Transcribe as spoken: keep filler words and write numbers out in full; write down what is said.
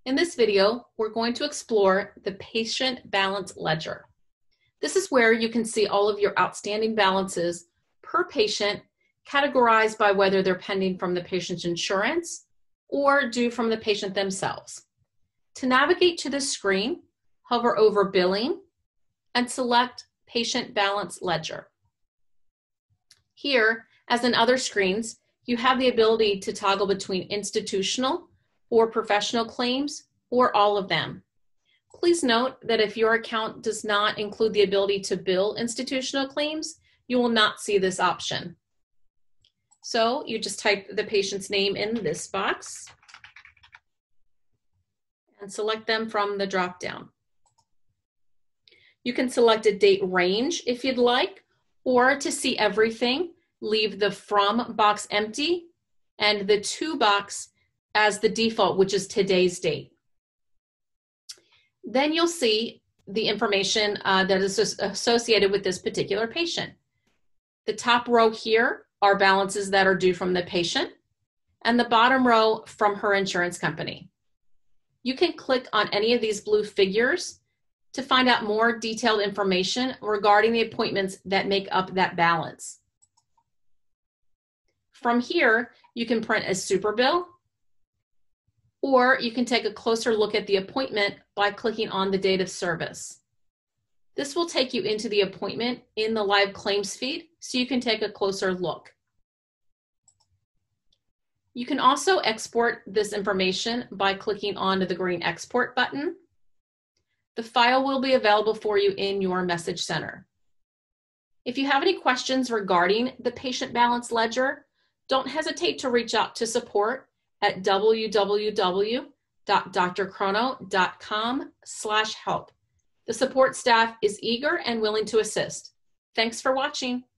In this video, we're going to explore the patient balance ledger. This is where you can see all of your outstanding balances per patient, categorized by whether they're pending from the patient's insurance or due from the patient themselves. To navigate to this screen, hover over Billing and select Patient Balance Ledger. Here, as in other screens, you have the ability to toggle between institutional or professional claims, or all of them. Please note that if your account does not include the ability to bill institutional claims, you will not see this option. So you just type the patient's name in this box and select them from the drop-down. You can select a date range if you'd like, or to see everything, leave the From box empty and the To box as the default, which is today's date. Then you'll see the information uh, that is associated with this particular patient. The top row here are balances that are due from the patient, and the bottom row from her insurance company. You can click on any of these blue figures to find out more detailed information regarding the appointments that make up that balance. From here, you can print a super bill, or you can take a closer look at the appointment by clicking on the date of service. This will take you into the appointment in the live claims feed so you can take a closer look. You can also export this information by clicking on the green export button. The file will be available for you in your message center. If you have any questions regarding the patient balance ledger, don't hesitate to reach out to support at w w w dot d r chrono dot com slash help. The support staff is eager and willing to assist. Thanks for watching.